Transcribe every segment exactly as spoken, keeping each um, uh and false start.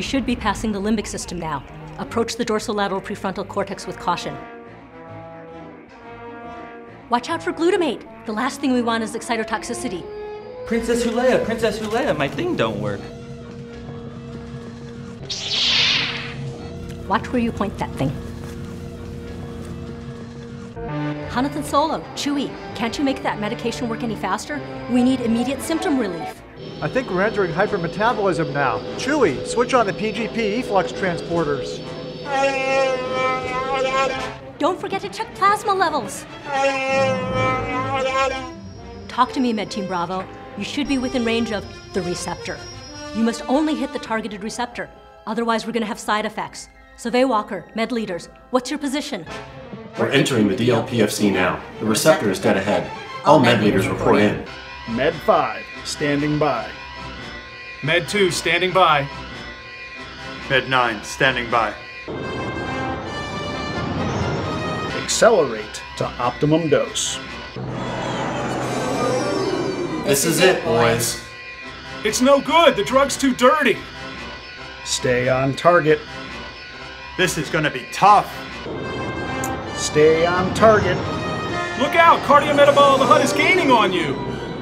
should be passing the limbic system now. Approach the dorsolateral prefrontal cortex with caution. Watch out for glutamate. The last thing we want is excitotoxicity. Princess Hulea, Princess Hulea, my thing don't work. Watch where you point that thing. Jonathan Solo, Chewie, can't you make that medication work any faster? We need immediate symptom relief. I think we're entering hypermetabolism now. Chewie, switch on the P G P efflux transporters. Don't forget to check plasma levels. Talk to me, Med Team Bravo. You should be within range of the receptor. You must only hit the targeted receptor. Otherwise, we're going to have side effects. Survey Walker, Med Leaders, what's your position? We're entering the D L P F C now. The receptor is dead ahead. All Med Leaders report in. Med five, standing by. Med two, standing by. Med nine, standing by. Accelerate to optimum dose. This is it, boys. It's no good. The drug's too dirty. Stay on target. This is gonna be tough. Stay on target. Look out! Cardiometabolic of the H U D is gaining on you.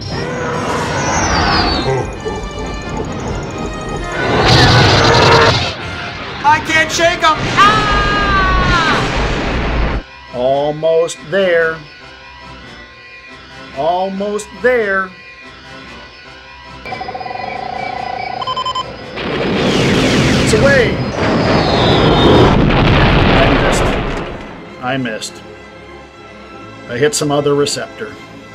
I can't shake him! Ah! Almost there. Almost there. It's away. I missed. I missed. I hit some other receptor.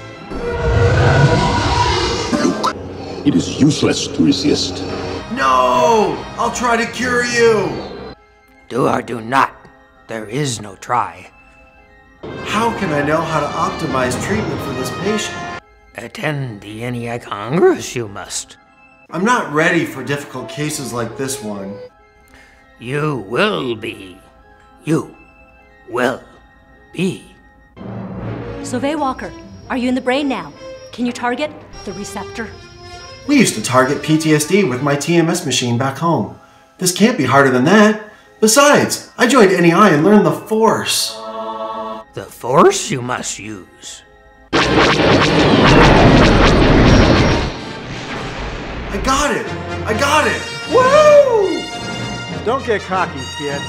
Luke, it is useless to resist. No! I'll try to cure you! Do or do not. There is no try. How can I know how to optimize treatment for this patient? Attend the N E I Congress, you must. I'm not ready for difficult cases like this one. You will be. You will be. Survey Walker, are you in the brain now? Can you target the receptor? We used to target P T S D with my T M S machine back home. This can't be harder than that. Besides, I joined N E I and learned the Force. The Force you must use. I got it! I got it! Woo! Don't get cocky, kid.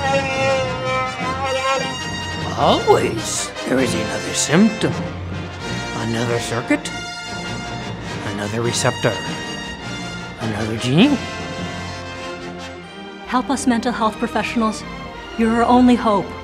Always there is another symptom, another circuit, another receptor, another gene. Help us mental health professionals. You're our only hope.